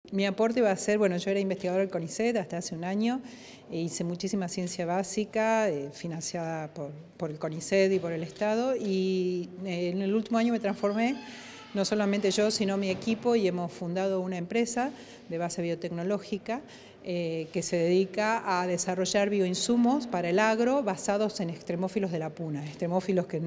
Mi aporte va a ser, bueno, yo era investigadora del CONICET hasta hace un año, hice muchísima ciencia básica financiada por el CONICET y por el Estado, y en el último año me transformé, no solamente yo, sino mi equipo, y hemos fundado una empresa de base biotecnológica que se dedica a desarrollar bioinsumos para el agro basados en extremófilos de la puna. Extremófilos, que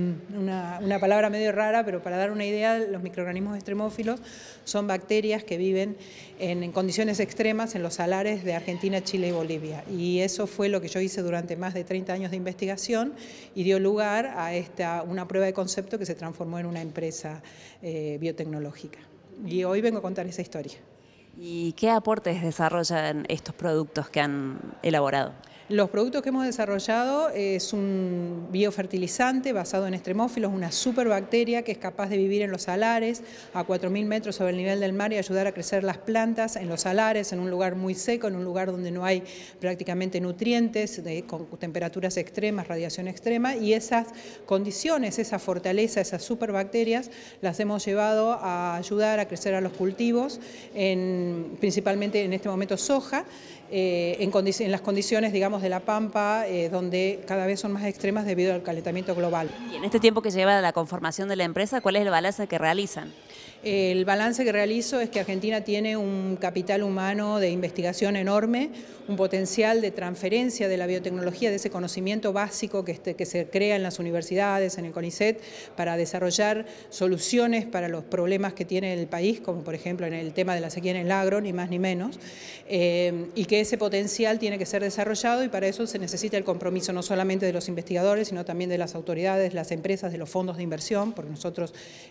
una palabra medio rara, pero para dar una idea, los microorganismos extremófilos son bacterias que viven en condiciones extremas en los salares de Argentina, Chile y Bolivia. Y eso fue lo que yo hice durante más de 30 años de investigación y dio lugar a una prueba de concepto que se transformó en una empresa biotecnológica. Y hoy vengo a contar esa historia. ¿Y qué aportes desarrollan estos productos que han elaborado? Los productos que hemos desarrollado es un biofertilizante basado en extremófilos, una superbacteria que es capaz de vivir en los salares a 4.000 metros sobre el nivel del mar y ayudar a crecer las plantas en los salares, en un lugar muy seco, en un lugar donde no hay prácticamente nutrientes, con temperaturas extremas, radiación extrema, y esas condiciones, esa fortaleza, esas superbacterias, las hemos llevado a ayudar a crecer a los cultivos, principalmente en este momento soja, en las condiciones, digamos, de la pampa, donde cada vez son más extremas debido al calentamiento global. Y en este tiempo que lleva la conformación de la empresa, ¿cuál es el balance que realizan? El balance que realizo es que Argentina tiene un capital humano de investigación enorme, un potencial de transferencia de la biotecnología, de ese conocimiento básico que se crea en las universidades, en el CONICET, para desarrollar soluciones para los problemas que tiene el país, como por ejemplo en el tema de la sequía en el agro, ni más ni menos, y que ese potencial tiene que ser desarrollado, y para eso se necesita el compromiso no solamente de los investigadores, sino también de las autoridades, las empresas, de los fondos de inversión, porque nosotros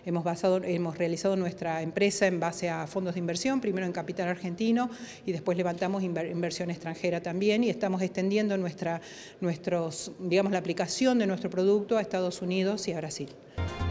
hemos realizado nuestra empresa en base a fondos de inversión, primero en capital argentino y después levantamos inversión extranjera también, y estamos extendiendo digamos, la aplicación de nuestro producto a Estados Unidos y a Brasil.